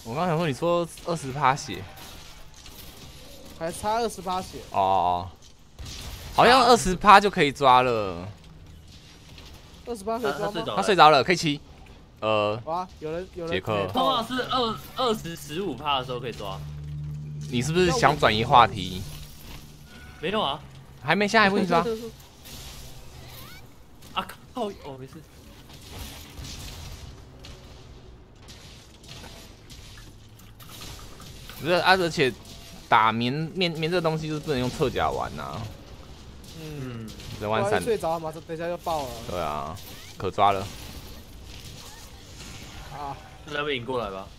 我刚想说，你说20%血， 还差28血。 哦，好像20%就可以抓了。 28可以抓吗？ 他睡着了，可以骑。 哇，有人杰克通常是20-15%的时候可以抓。 你是不是想转移话题？ 没有啊， 还没下，还不能抓。 啊靠！哦，没事。 不是啊，而且打棉这个东西就是不能用侧甲玩呐。人玩闪。 睡着马上等一下就爆了。 对啊，可抓了。 啊， 就那边引过来吧。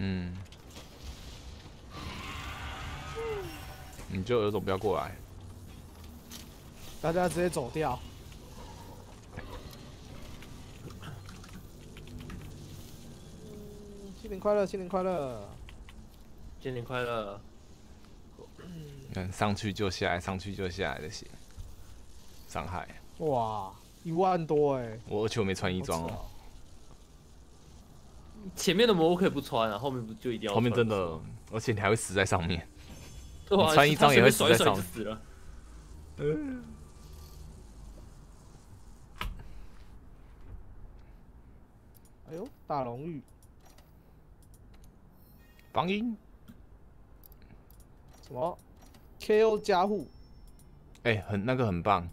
你就有种不要过来。 大家直接走掉。新年快乐，新年快乐， 新年快乐。 上去就下来，上去就下来的血，伤害。 哇，1万多哎！ 而且我没穿衣装哦。 前面的魔物可以不穿啊，后面不就一定要穿？ 后面真的，而且你还会死在上面。 对啊， 穿衣装也会死在上面。 死了。 哎呦，大龙玉。 防音。 什么 ？KO 加护。 那个很棒。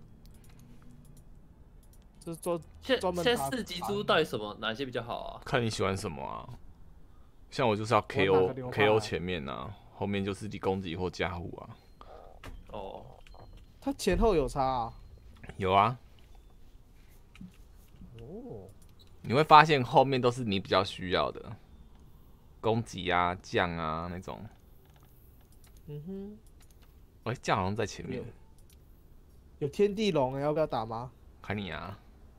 就是专门。 现在4级猪到底哪些比较好啊？ 看你喜欢什么啊。像我就是要 KO 前面啊，后面就是你攻击或加护啊。 哦。 它前后有差啊？ 有啊。 哦。 你会发现后面都是你比较需要的，攻击啊、降啊那种。降好像在前面。 有天地龙，要不要打吗？ 看你啊。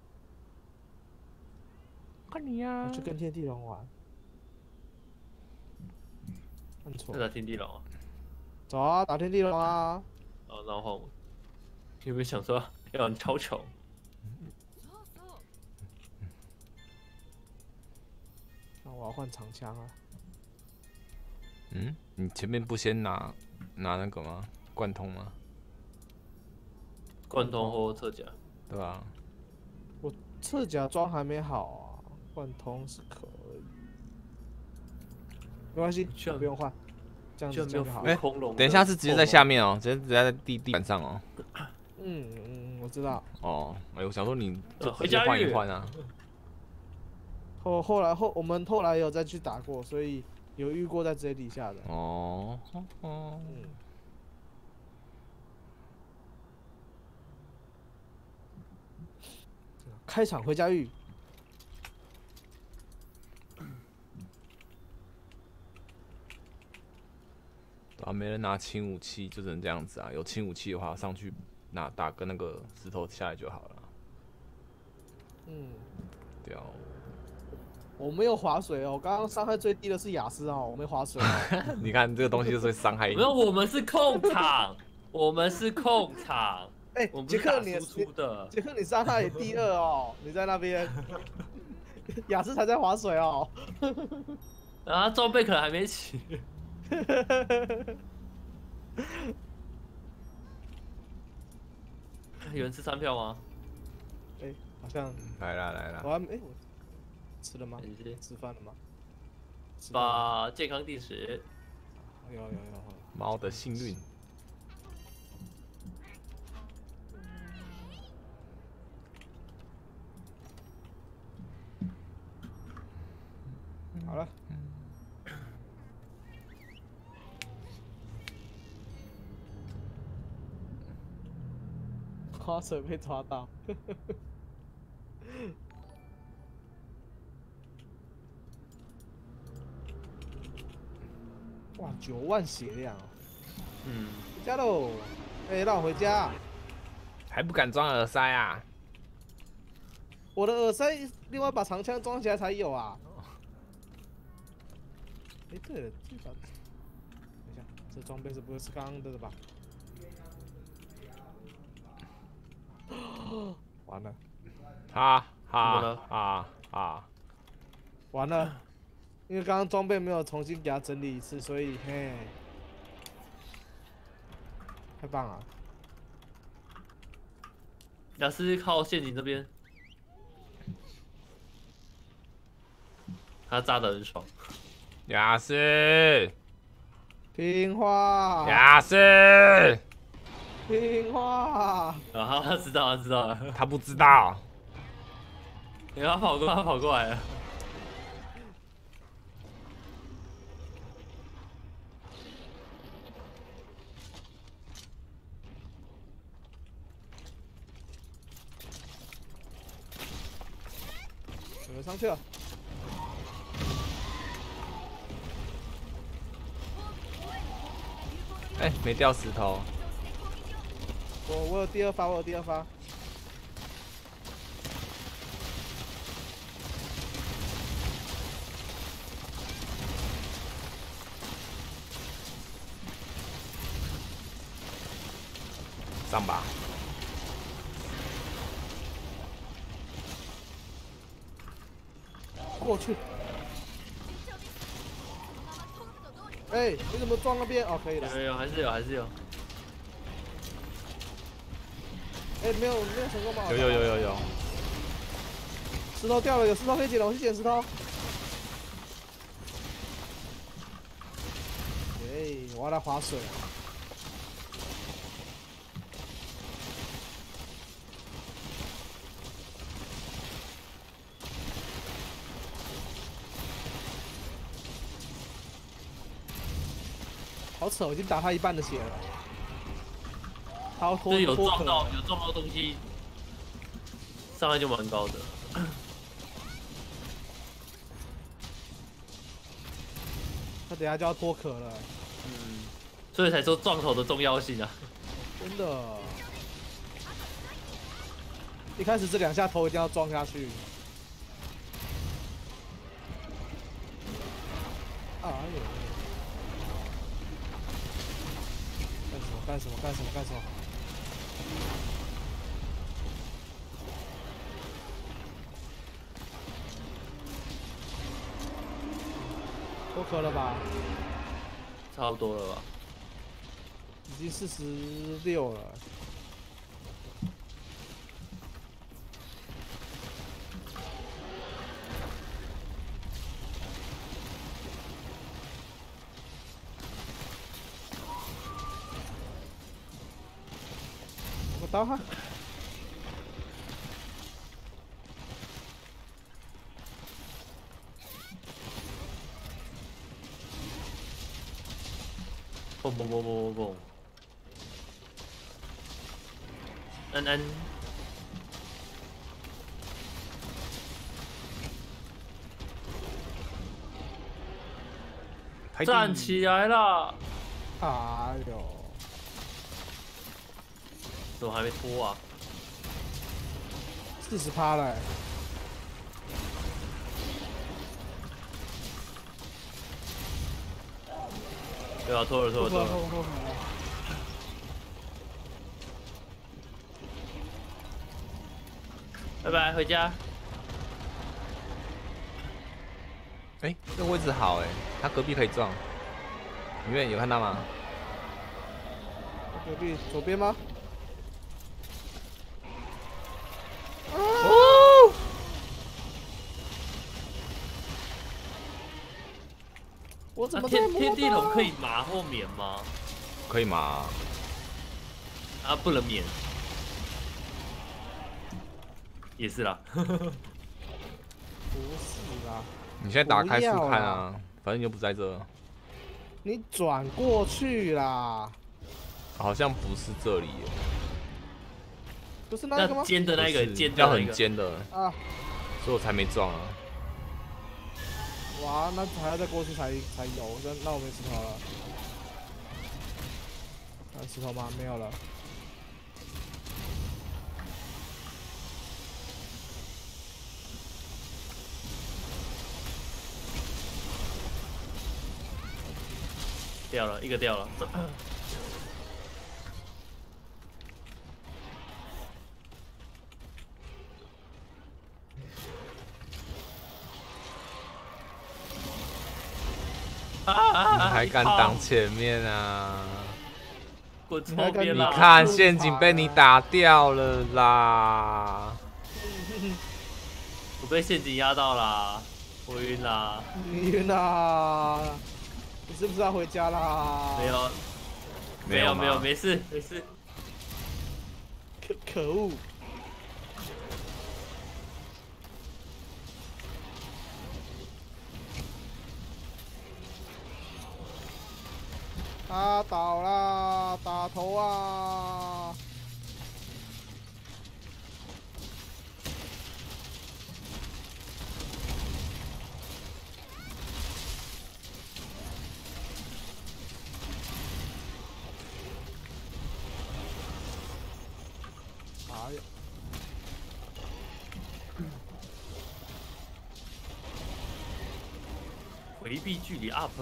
看你啊。 我去跟天地龙玩。按错。 打天地龙啊。 走啊，打天地龙啊。 哦，然后有没有想说要玩超球？ 那我要换长枪啊。 你前面不先拿那个吗？贯通吗？ 贯通或侧甲。 对啊。 我侧甲装还没好啊，贯通是可以。没关系，不用换。这样子就好。 等一下是直接在下面哦，直接在地板上哦。 我知道。 哦，我想说你就回家换一换啊。 我们后来有再去打过，所以有遇过在直接底下的。 哦。 开场回家狱。 没人拿轻武器，就只能这样子啊。有轻武器的话，上去打跟那个石头下来就好了。对啊。 我没有划水哦，刚刚伤害最低的是雅思哦，我没划水哦。 你看这个东西就是会伤害你。 没有，我们是控场，我们是控场。 杰克杰克你伤害第2哦，你在那边。雅思才在划水哦。 然后装备可能还没起。有人吃3票吗？ 好像来了。 我吃了吗？吃饭了吗？ 把健康定时。 有。 猫的幸运。 好了。划水被抓到。哇，9万血量。回家喽！让我回家。 还不敢装耳塞啊？ 我的耳塞另外把长枪装起来才有啊。对了，等一下，这装备是不是刚刚的吧？完了。 哈。完了。 因为刚刚装备没有重新给它整理一次，所以嘿，太棒了。 雅思靠陷阱这边，他扎得很爽。 雅思， 听话， 雅思， 听话。 啊，他知道，他知道了。 他不知道。 他跑过来了。 有人上去了。 哎，没掉石头。 我有第二发，我有第二发。 上吧。 过去。哎、你怎么撞那边？哦，可以了。 有，还是有，还是有。 哎、没有成功吗？ 有。 石头掉了，有石头可以捡了，我去捡石头。哎、我要来划水。好扯，我已经打他一半的血了。他要就是有脱壳撞到东西，伤害就蛮高的。 他等下就要脱壳了。 嗯，所以才说撞头的重要性啊。 真的。一开始这2下头一定要撞下去。哎呦！干什么？脱壳了吧？ 差不多了吧？ 已经46了。我刀哈。 嘣！安，站起来了！ 哎呦！ 怎么还没脱啊 40%了、欸。 对啊，脱了。拜拜，回家。 哎，这个位置好哎，他隔壁可以撞。里面有看到吗？ 隔壁左边吗？ 哦！ 我怎么天地龙可以麻或免吗？ 可以吗？ 啊，不能免。也是啦。 不是啦。 你现在打开书看啊，反正你又不在这。 你转过去啦。 好像不是这里耶。 不是那个吗？ 尖的那个， 要很尖的啊， 所以我才没撞啊。 哇，那还要再过去才有，那我没石头了。有石头吗？没有了。 掉了一个掉了。 你还敢挡前面啊？ 滚错边啦！ 你看陷阱被你打掉了啦！ 我被陷阱压到啦，我晕啦！ 你晕啦！你是不是要回家啦？ 没有，没事。 可恶！他倒啦，打头啊！哎呀！ 回避距离 up。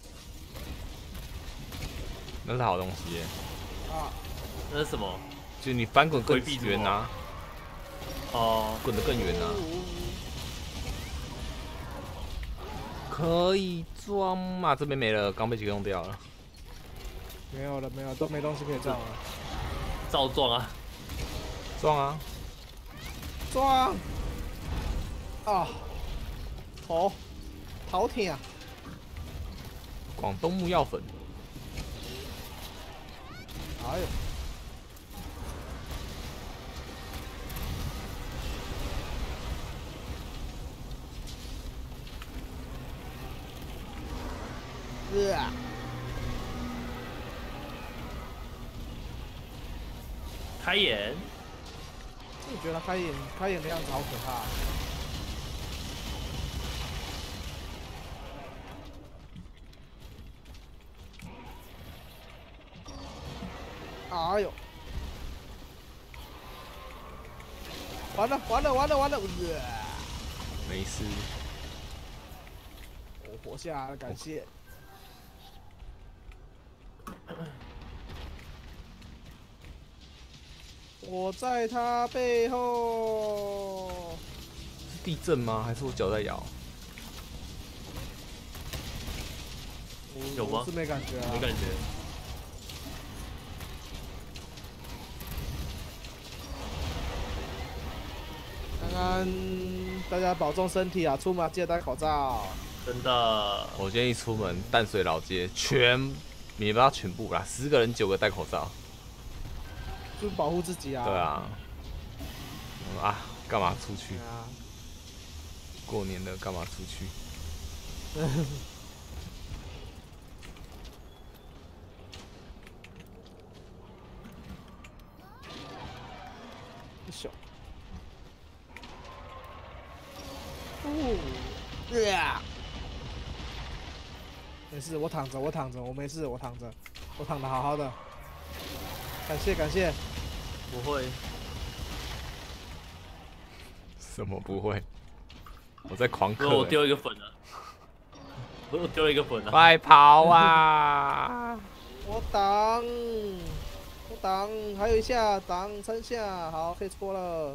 那是好东西耶。 啊！ 那是什么？ 就你翻滚更远啊！ 哦， 滚得更远啊！可以装嘛？这边没了，刚被几个用掉了。 没有了，都没东西可以撞了。 照撞啊！ 撞啊！ 撞！啊！好挺啊！ 广东木药粉。 哎呦！ 开眼！ 我觉得开眼的样子好可怕。哎呦！完了！ 没事。 我活下来了，感谢。我在他背后。 是地震吗？还是我脚在摇？ 有吗？ 我是没感觉啊。 没感觉。 大家保重身体啊！出门记得戴口罩。 真的。 我建议出门淡水老街也不要全部啦，10个人9个戴口罩。 就保护自己啊！ 对啊，干嘛出去？过年了，干嘛出去？ 小。没事，我躺着，我没事，我躺得好好的。感谢。 不会。 什么不会？我在狂咳。 我丢一个粉了。我丢了一个粉了。 快跑啊！ 我挡，还有一下，挡3下，好，可以搓了。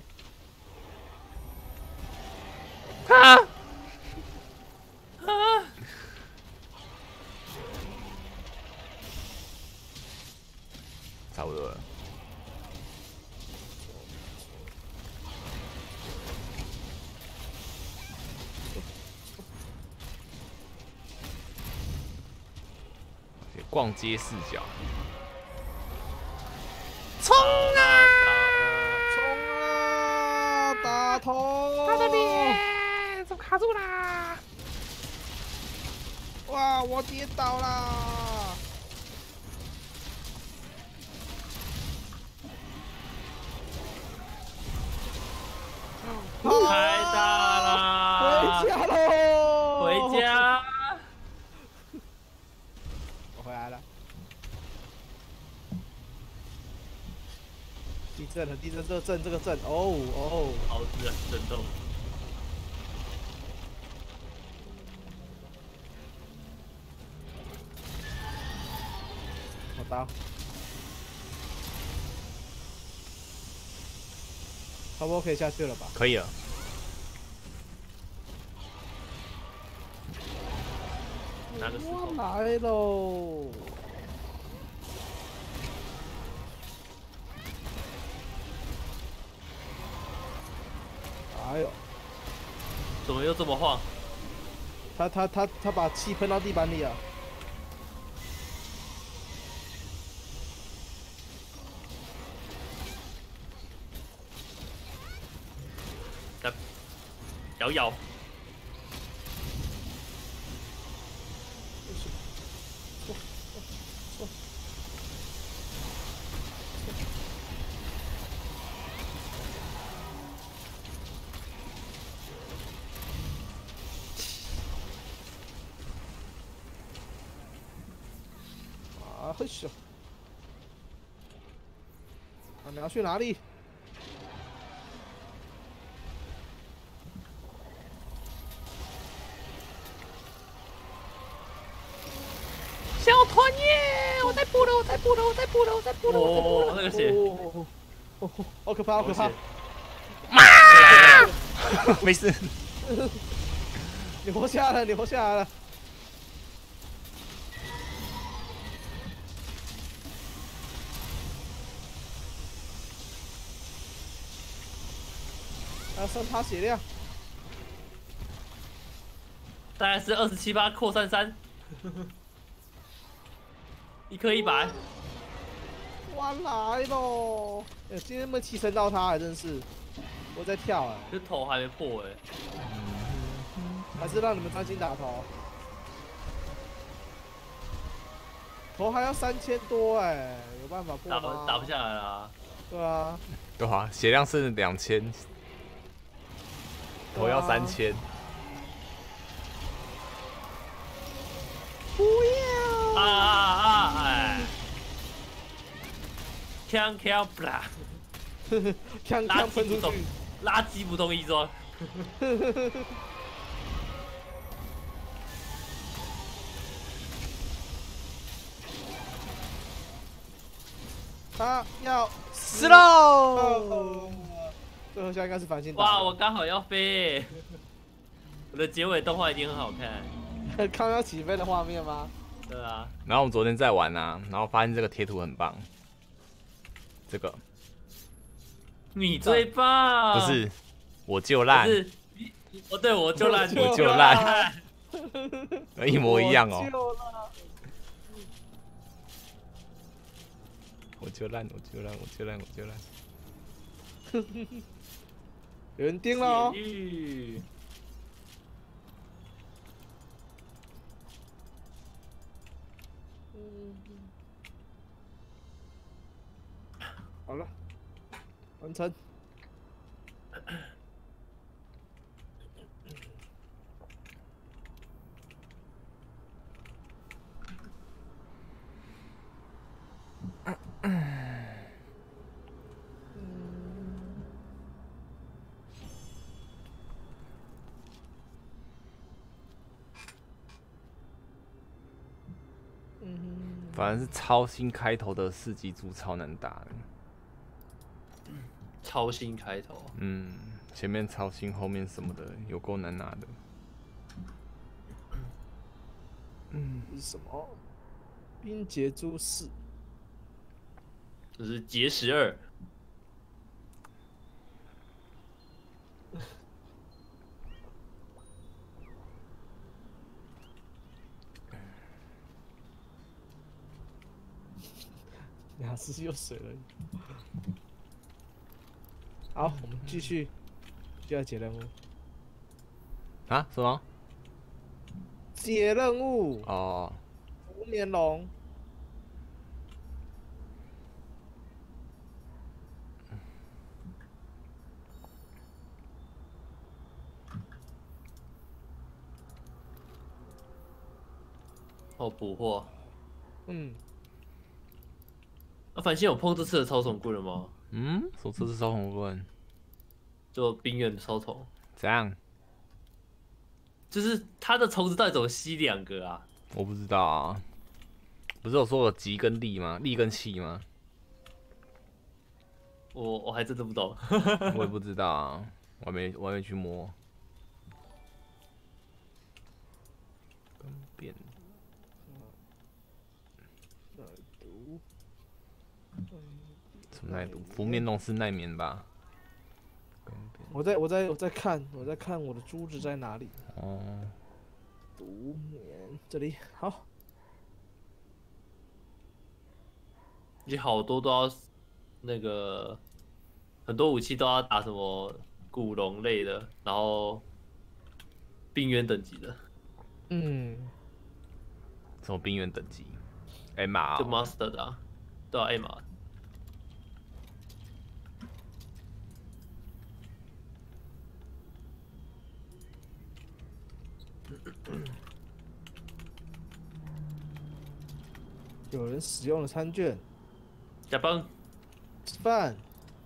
差不多了。逛街视角。冲啊！ 打头！ 他的脸怎么卡住啦？ 哇，我跌倒啦！ 太大啦！ 回家喽！ 回家！ 我回来了。地震了，这个震，哦！ 好自然震动。 我刀。差不多可以下去了吧？ 可以了。 拿个石头。 来喽！哎呦， 怎么又这么晃？ 他把气喷到地板里了。 摇摇。 啊嘿咻！啊，你要去哪里？ 小团耶！我在补了，我在补了，我在补了，我在补了，我在补了。 那个血， 哦，好可怕，好可怕！ 没事。 你活下来了，你活下来了。要升他血量。 大概是27%扩散3，一颗100。 哇，来喽！今天没提升到他，还真是。我在跳哎， 这头还没破哎。 还是让你们专心打头。头还要3000多哎，有办法过吗？ 打不下来啦。 对啊。 对啊，血量是2000，头要3000。 不要！ 哎！锵锵不啦！ 锵锵喷出去， 垃圾不动翼装。 他要死喽！ 最后现在应该是繁星。 哇，我刚好要飞！我的结尾动画一定很好看。 刚要起飞的画面吗？ 对啊。 然后我们昨天在玩啊，然后发现这个贴图很棒。这个你最棒！ 不是，我就烂。 是，对，我就烂， 我就烂，一模一样哦。我就烂，我就烂，我就烂，我就烂。 有人盯了哦。好了，完成。 反正是超新开头的4级组超难打的。 超新开头。 前面超新，后面什么的有够难拿的。 这是什么？冰结珠4。 这是结12。 雅思又水了。好，我们继续，就要解任务。 啊？什么？ 解任务。 哦。 无年龙。 哦，捕获。繁星有碰这次的超虫棍了吗？ 什么这是超虫棍？ 就冰原的超虫。 怎样？ 就是它的虫子到底怎么吸2个啊？ 我不知道啊。不是有说有吉跟利吗？利跟气吗？ 我还真的不懂。 我也不知道啊，我还没去摸。跟变耐毒，拂面弄是耐棉吧？ 我在看我的珠子在哪里。 哦， 毒棉这里好。 你好多都要那个，很多武器都要打什么古龙类的，然后冰原等级的。 嗯， 什么冰原等级？M 就 Master 的啊，对啊 M 有人使用了餐券， 加班。 吃饭。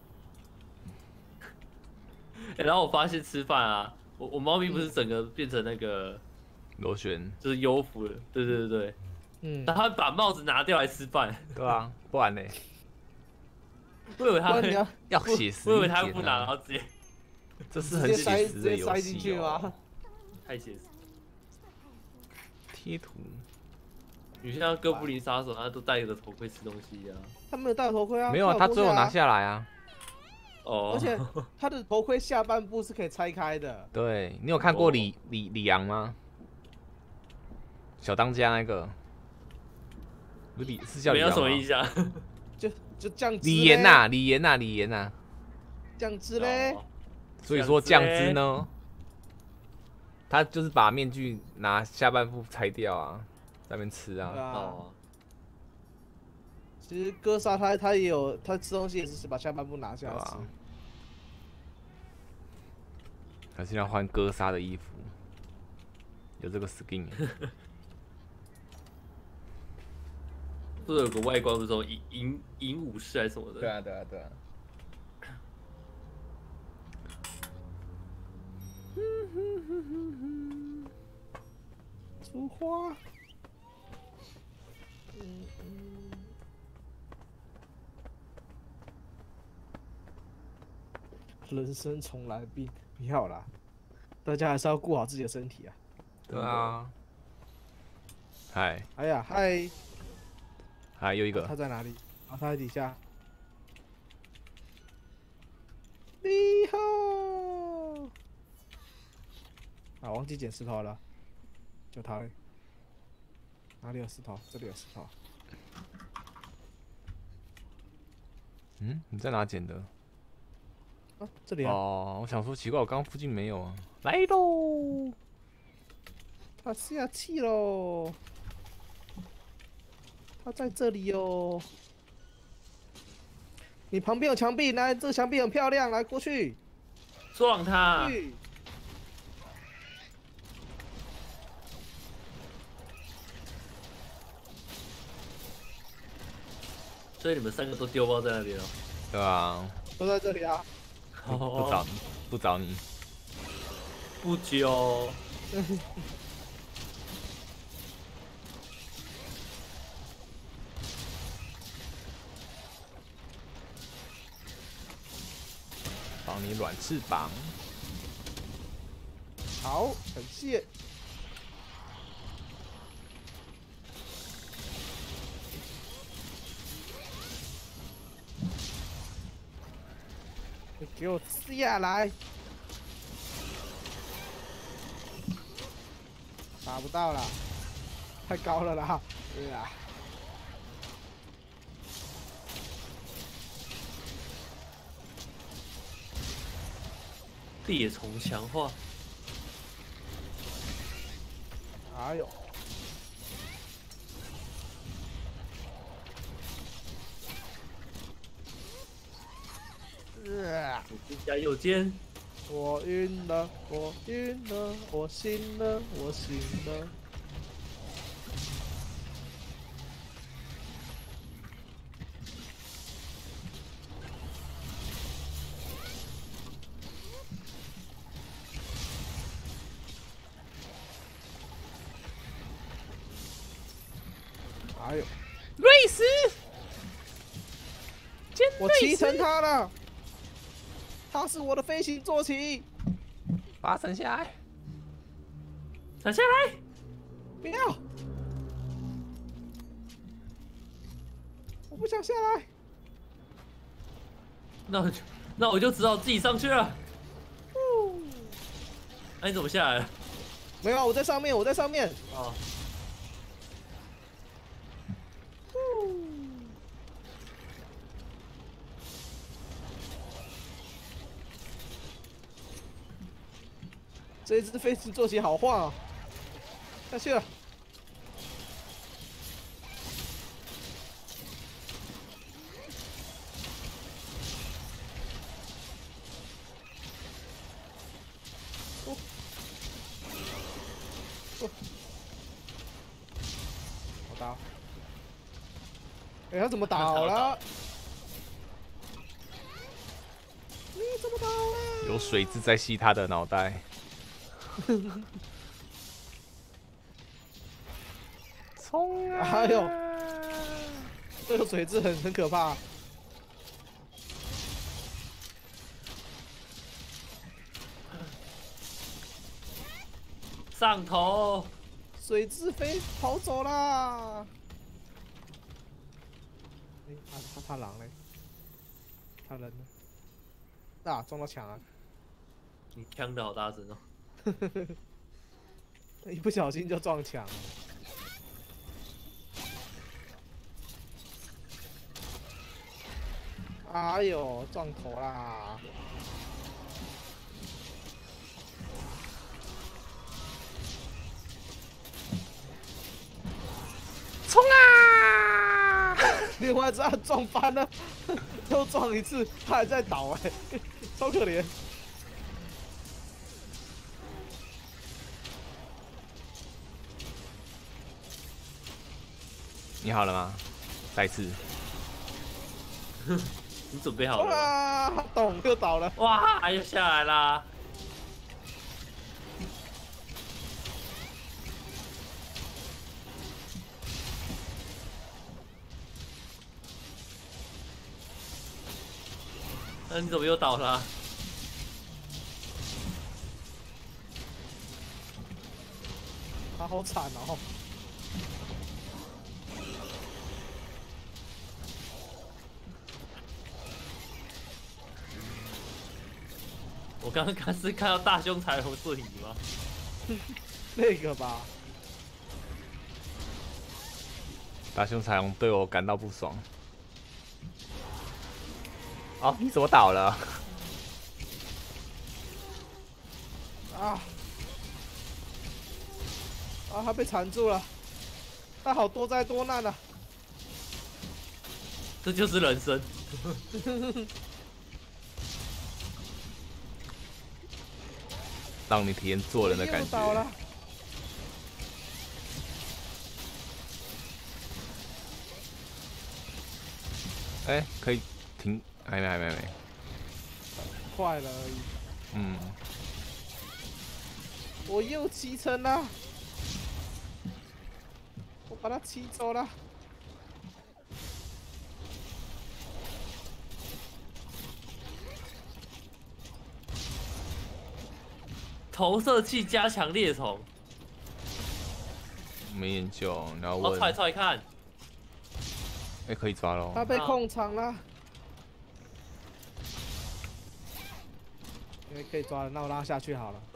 然后我发现吃饭啊，我猫咪不是整个变成那个螺旋， 就是优服了，对对对对， 嗯， 然后它把帽子拿掉来吃饭， 对啊，不然呢？ 我以为它会， 要写实我以为一点它不拿，然啊！ 后直接这是很写实的直接塞游进去戏哦。 吗？ 太写实。 贴图， 你像哥布林杀手，他都戴着头盔吃东西啊。 他没有戴头盔啊。 没有啊，他最后拿下。 下来啊。 哦， 而且他的头盔下半部是可以拆开的。 对你有看过李阳吗？小当家那个，是叫李阳吗？ 没有什么印象。 就酱汁。 李岩呐，李岩呐。 酱汁嘞。 所以说酱汁呢，他就是把面具拿下半部拆掉啊，在那边吃啊。 哦， 其实哥杀他也有，他吃东西也是把下半部拿下来吃。 还是要换哥杀的衣服，有这个 skin。 不是有个外观不是说银武士还是什么的？ 对啊。 出花。人生重来病，不要啦，大家还是要顾好自己的身体啊。 对啊。嗨。 哎呀，嗨。 还有一个。 他在哪里？啊，他在底下。你好。啊，忘记捡石头了，就他嘞。哪里有石头？这里有石头。 嗯，你在哪捡的？ 啊，这里啊。 哦，我想说奇怪，我刚刚附近没有啊。来喽！ 他下气喽！他在这里哟。你旁边有墙壁，来，这个墙壁很漂亮，来过去。 撞他！所以你们三个都丢包在那边了。 对啊。 都在这里啊。 不找你。 不丢。 帮你软翅膀。 好，感谢。你给我下来！打不到了，太高了啦！对啊。 猎虫强化。 哎呦！ 加右肩。 我晕了，我晕了，我醒了，我醒了。哎呦！ 瑞斯， 我骑成他了。他是我的飞行坐骑， 把它闪下来， 闪下来！ 不要！我不想下来。 那我就只好自己上去了。那你怎么下来了？ 没有啊，我在上面，我在上面。 哦， 这一只飞机坐起好晃啊！下去了。好打。哎，他怎么倒了？你怎么倒了？ 有水蛭在吸他的脑袋。冲啊！ 哎呦，这个水蛭很可怕。 上头。 水蛭飞跑走啦！哎，他狼嘞？他人呢？啊，撞到墙了！ 你呛的好大声哦！ 一不小心就撞墙了。哎呦，撞头啦！ 冲啊！ 另外一只撞翻了，又撞一次，他还在倒哎、超可怜。 你好了吗？再次。 你准备好了吗？ 哇，咚又倒了。 哇，又下来啦！那你怎么又倒了？ 他好惨哦。 我刚刚是看到大胸彩虹瞬移吗？ 那个吧。 大胸彩虹对我感到不爽。哦，你怎么倒了？ 啊！啊，他被缠住了。他好多灾多难啊！ 这就是人生。 让你体验做人的感觉。 又倒了。 哎，可以停？还没。 快了而已。 嗯， 我又骑成了。我把他骑走了。 投射器加强猎虫， 没研究，然后我问， 踹看。 哎，可以抓喽。 他被控场了。因为可以抓了，那我让他下去好了。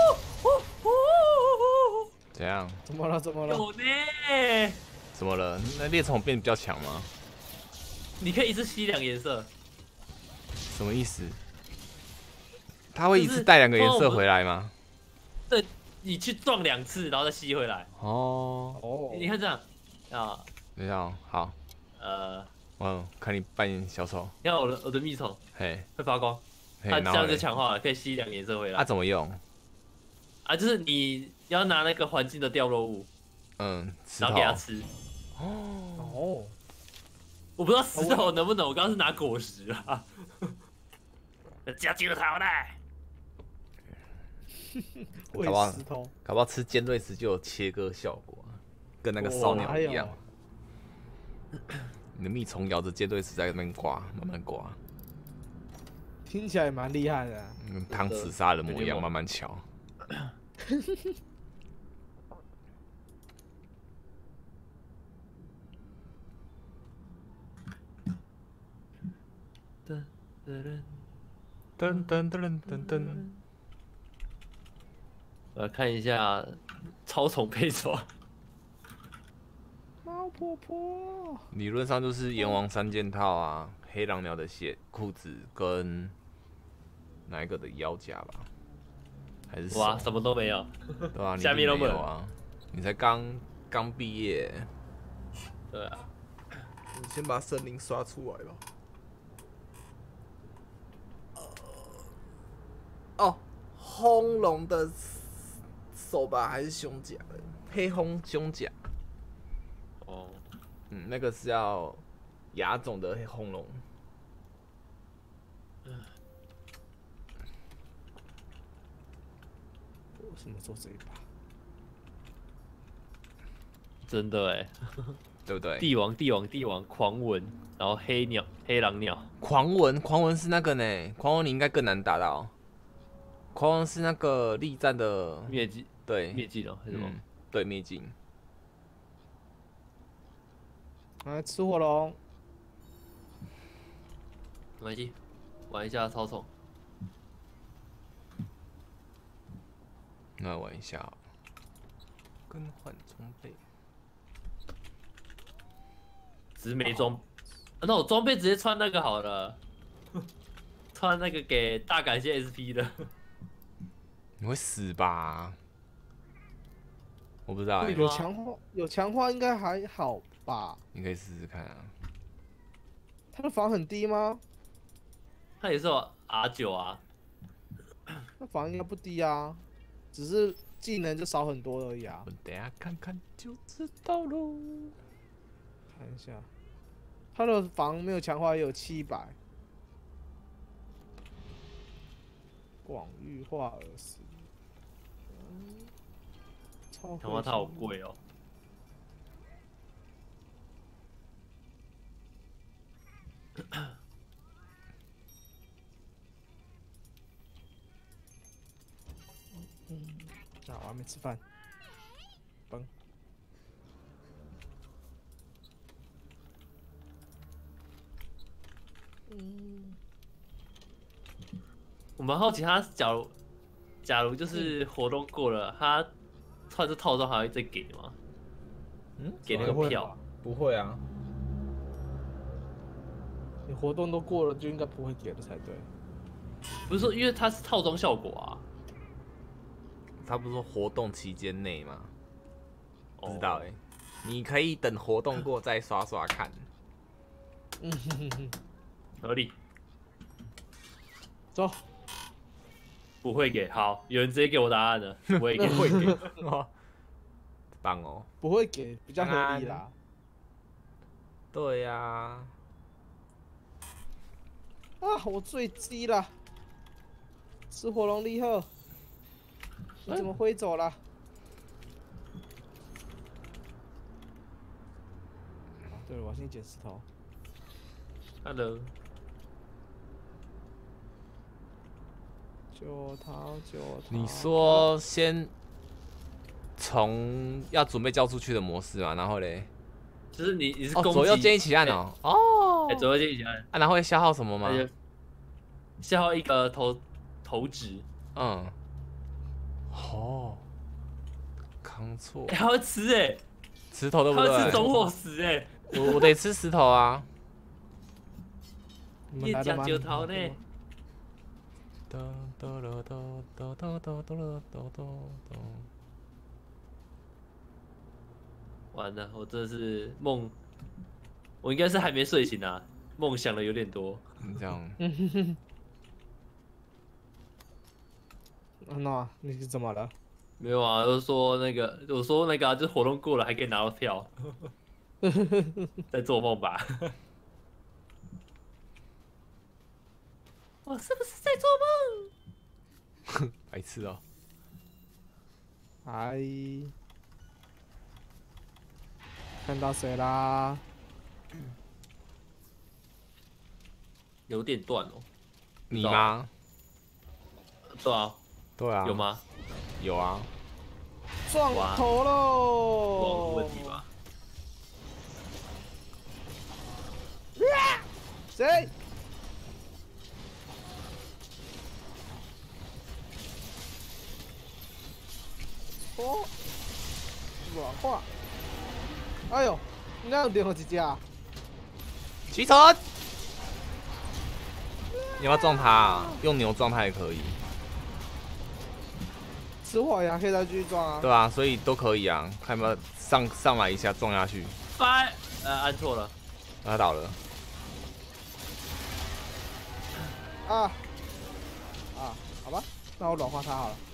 怎样？ 怎么了？怎么了？ 有呢， 怎么了？那猎虫变比较强吗？ 你可以一次吸2颜色。 什么意思？他会一次带2个颜色回来吗？ 对，你去撞2次，然后再吸回来。 哦， 哦， 你看这样啊， 等一下哦，好，看你扮演小丑， 你看我的蜜虫嘿， 会发光， 嘿， 它这样就然后嘞， 强化了，可以吸2颜色回来。 怎么用？ 啊，就是你要拿那个环境的掉落物， 石然后给它头。 吃。 哦， 我不知道石头能不能，我刚刚是拿果实啊。加进了它来。 喂搞不好石头。 搞不好吃尖锐石就有切割效果，跟那个烧鸟一样。你的蜜虫咬着尖锐石在那边刮，慢慢刮， 听起来蛮厉害的。 汤匙杀人魔一样慢慢敲。 噔噔噔噔噔。 看一下超宠配手。 猫婆婆， 理论上就是阎王三件套啊，黑狼鸟的裤子跟哪一个的腰夹吧？还是哇，什么都没有。 对啊，你下面都没有啊，你才刚毕业。 对啊， 你先把森林刷出来吧。哦，轰龙的手吧还是胸甲的？黑轰胸甲。 哦， 那个是要亚种的黑轰龙。 为什么做这一把？ 真的哎， 对不对？ 帝王狂吻，然后黑狼鸟。 狂文是那个呢，狂文你应该更难打到。狂文是那个力战的灭迹， 对， 灭迹了还是什么？ 对，灭境。 来吃火龙， 没关系，玩一下超宠。 那玩一下，更换装备。 只是没装，那我装备直接穿那个好了，穿那个给大感谢 SP 的。 你会死吧？我不知道哎、 有强化应该还好吧？ 你可以试试看啊。 他的防很低吗？ 他也是有 R9啊， 那防应该不低啊，只是技能就少很多而已啊。 我等下看看就知道喽。 看一下，他的防没有强化也有700。广域化耳石，超强化它好贵哦。 啊，我还没吃饭。崩。 我蛮好奇他假如就是活动过了，他穿这套装还会再给吗？给那个票？ 不会啊。 你活动都过了，就应该不会给的才对。 不是说因为它是套装效果啊？ 他不是说活动期间内吗？ 哦不知道哎、你可以等活动过再刷刷看。 合理。 走。 不会给，好，有人直接给我答案了，不会给， 会给，棒哦。 不会给，比较合理啦。 对呀、啊。 啊，我坠机了！吃火龙厉害，你怎么挥走了？对了，我先捡石头。 Hello。 救逃！ 你说先从要准备交出去的模式嘛，然后嘞， 就是你是攻击左右键一起按哦。哦。 左右键一起按。 啊，然后会消耗什么吗？ 消耗一个头值。 哦。扛错。 他会吃哎。 石头对不对？ 他会吃种火石哎。 我得吃石头啊。 你讲九头呢？完了，我真的是梦，我应该是还没睡醒啊，梦想的有点多。 这样。 那你是怎么了？ 没有啊，我说那个啊，就是活动过了还可以拿到票，在做梦吧？我是不是在做梦？ 白痴哦。 哎，看到谁啦？ 有点断哦。 你吗？ 对啊。 对啊。 有吗？ 有啊。 撞头喽！ 问题吧。 谁？ 哎呦，你那有点好几只啊？ 骑乘，你要不要撞它、啊？用牛撞它也可以， 吃火呀，可以再继续撞啊。 对啊，所以都可以啊，看有没有上来一下撞下去， 按错了。 它倒了。 啊，好吧，那我软化它好了。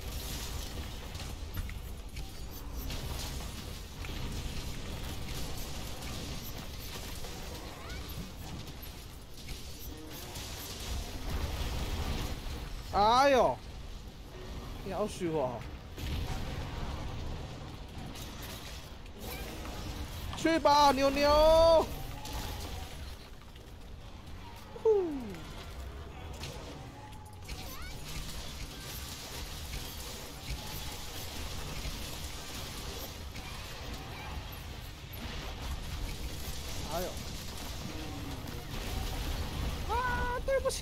哎呦，你好虚哦！去吧，牛牛！呼哎呦！啊，对不起。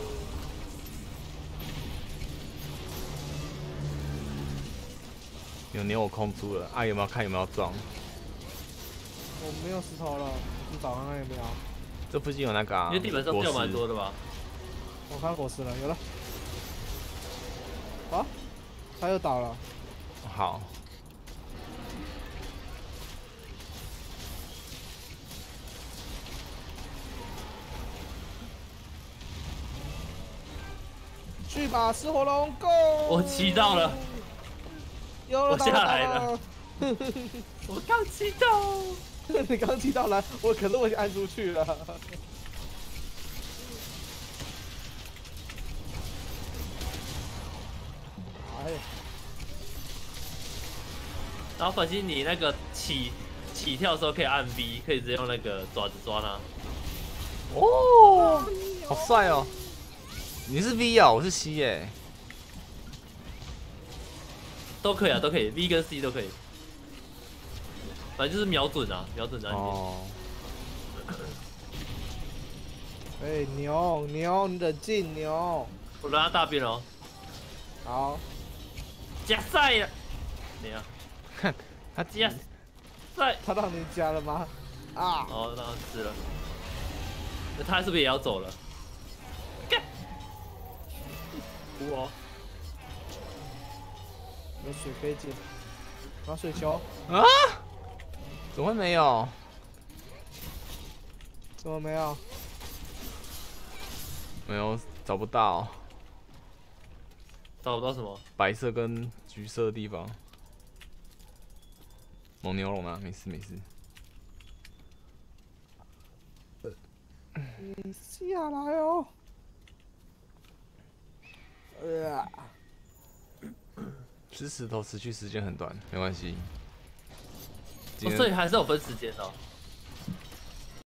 牛我控住了啊，有没有看有没有撞？ 我没有石头了，你找看看有没有？ 这附近有那个、啊， 因为地板上掉蛮多的吧？ 我看果实了，有了。啊，他又倒了。 好， 去吧，失火龙 ，Go！ 我骑到了， 有了， 我下来了了。 我刚骑到。 你刚骑到了，可是我已经按出去了。哎， 然后反正你那个起跳的时候可以按 V， 可以直接用那个爪子抓它。 哦，好帅哦！你是 V 啊、我是 C 耶、 都可以啊，都可以 ，V 跟 C 都可以。反正就是瞄准啊，瞄准的按键。 哦， 哎，牛，你冷静，牛。 我让他大便了， 好， 加赛了，没有， 看他加赛。 他让你加了吗？啊， 哦，让他吃了。那他是不是也要走了？干！我有水可以捡，拿水球。 啊？怎么会没有？ 怎么没有？ 没有，找不到找不到什么？ 白色跟橘色的地方。蒙牛龙啊，没事没事。 你下来哦。 吃石头持续时间很短，没关系。 哦，所以还是有分时间的哦。